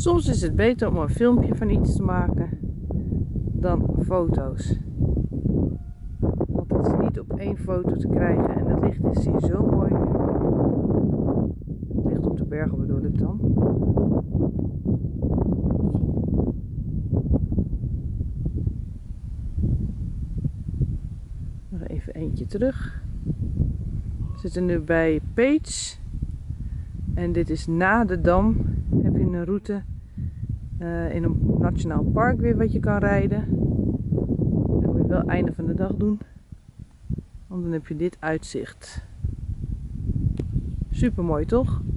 Soms is het beter om een filmpje van iets te maken dan foto's. Want het is niet op één foto te krijgen en het licht is hier zo mooi. Het licht op de bergen bedoel ik dan. Nog even eentje terug. We zitten nu bij Peets. En dit is na de dam. Heb je een route in een nationaal park weer wat je kan rijden. Dat moet je wel einde van de dag doen. Want dan heb je dit uitzicht. Super mooi toch?